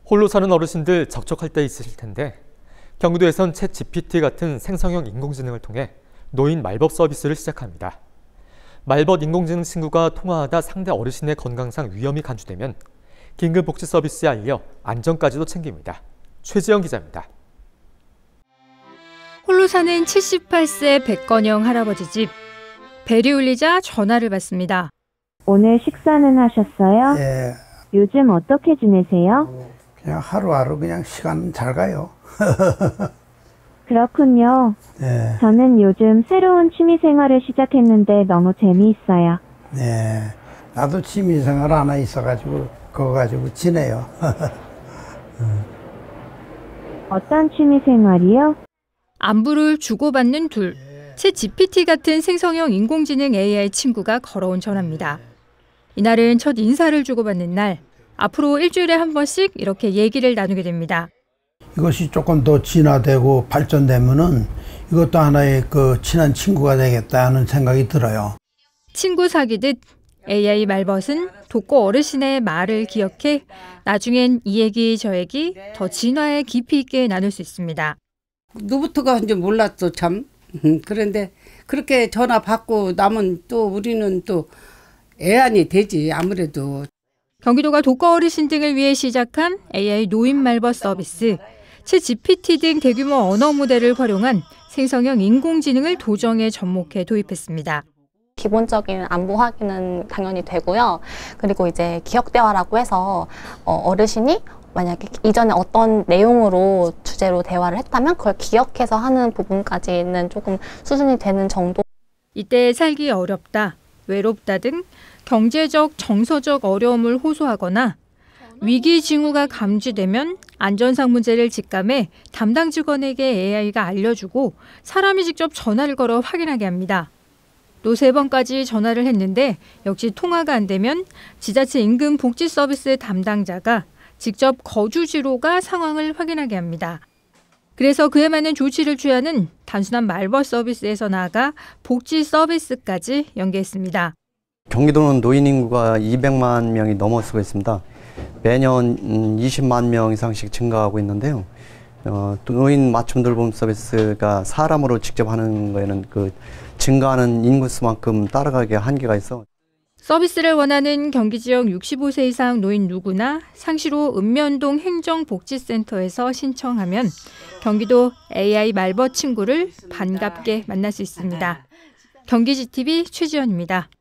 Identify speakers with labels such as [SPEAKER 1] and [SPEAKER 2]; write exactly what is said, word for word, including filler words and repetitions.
[SPEAKER 1] 홀로 사는 어르신들 적적할 때 있으실 텐데 경기도에선 챗 지피티 같은 생성형 인공지능을 통해 노인 말벗 서비스를 시작합니다. 말벗 인공지능 친구가 통화하다 상대 어르신의 건강상 위험이 간주되면 긴급복지 서비스에 알려 안전까지도 챙깁니다. 최지영 기자입니다.
[SPEAKER 2] 홀로 사는 칠십팔 세 백건영 할아버지 집. 벨이 울리자 전화를 받습니다.
[SPEAKER 3] 오늘 식사는 하셨어요?
[SPEAKER 4] 예.
[SPEAKER 3] 요즘 어떻게 지내세요?
[SPEAKER 4] 그냥 하루하루 그냥 시간 잘 가요.
[SPEAKER 3] 그렇군요.
[SPEAKER 4] 네.
[SPEAKER 3] 저는 요즘 새로운 취미 생활을 시작했는데 너무 재미있어요.
[SPEAKER 4] 네. 나도 취미 생활 하나 있어가지고 그거 가지고 지내요.
[SPEAKER 3] 어떤 취미 생활이요?
[SPEAKER 2] 안부를 주고받는 둘. 챗 지피티 같은 생성형 인공지능 에이아이 친구가 걸어온 전화입니다. 이날은 첫 인사를 주고받는 날. 앞으로 일주일에 한 번씩 이렇게 얘기를 나누게 됩니다.
[SPEAKER 4] 이것이 조금 더 진화되고 발전되면은 이것도 하나의 그 친한 친구가 되겠다 하는 생각이 들어요.
[SPEAKER 2] 친구 사귀듯 에이아이 말벗은 독거 어르신의 말을 기억해 나중엔 이 얘기 저 얘기 더 진화에 깊이 있게 나눌 수 있습니다.
[SPEAKER 5] 누구부터가 한지 몰랐어 참. 그런데 그렇게 전화 받고 나면 또 우리는 또 애안이 되지 아무래도.
[SPEAKER 2] 경기도가 독거 어르신 등을 위해 시작한 에이아이 노인 말벗 서비스. 챗 지피티 등 대규모 언어 모델을 활용한 생성형 인공지능을 도정에 접목해 도입했습니다.
[SPEAKER 6] 기본적인 안부 확인은 당연히 되고요. 그리고 이제 기억 대화라고 해서 어르신이 만약에 이전에 어떤 내용으로 주제로 대화를 했다면 그걸 기억해서 하는 부분까지는 조금 수준이 되는 정도.
[SPEAKER 2] 이때 살기 어렵다, 외롭다 등 경제적, 정서적 어려움을 호소하거나 위기 징후가 감지되면 안전상 문제를 직감해 담당 직원에게 에이아이가 알려주고 사람이 직접 전화를 걸어 확인하게 합니다. 또 세 번까지 전화를 했는데 역시 통화가 안 되면 지자체 인근 복지 서비스 담당자가 직접 거주지로 가 상황을 확인하게 합니다. 그래서 그에 맞는 조치를 취하는 단순한 말벗 서비스에서 나아가 복지 서비스까지 연계했습니다.
[SPEAKER 7] 경기도는 노인 인구가 이백만 명이 넘어서고 있습니다. 매년 이십만 명 이상씩 증가하고 있는데요. 어, 노인 맞춤 돌봄 서비스가 사람으로 직접 하는 거에는 그 증가하는 인구수만큼 따라가기에 한계가 있어.
[SPEAKER 2] 서비스를 원하는 경기 지역 육십오 세 이상 노인 누구나 상시로 읍면동 행정복지센터에서 신청하면 경기도 에이아이 말벗 친구를 반갑게 만날 수 있습니다. 경기지티비 최지연입니다.